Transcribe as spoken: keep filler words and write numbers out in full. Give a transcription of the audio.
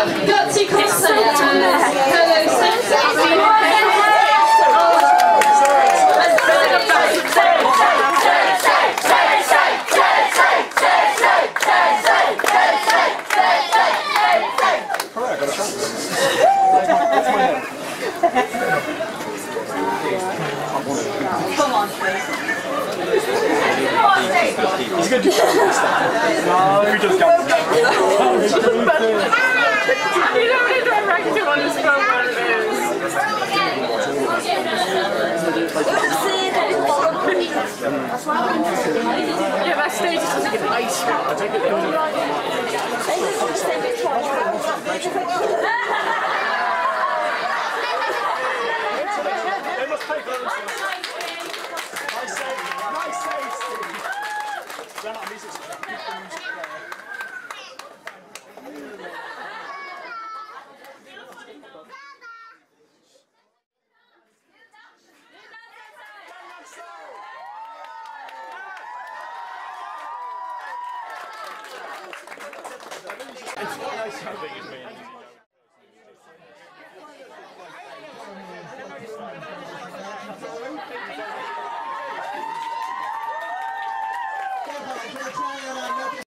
Gutsy Cosplay. Koro-sensei. Come on, please. He's going to do something this time. No, he just comes. You don't need direct to understand what it is. Yeah, that stage is just like an ice cream. I take it down. They must take those. Nice save, nice save, Steve. Ran out of music. It's nice having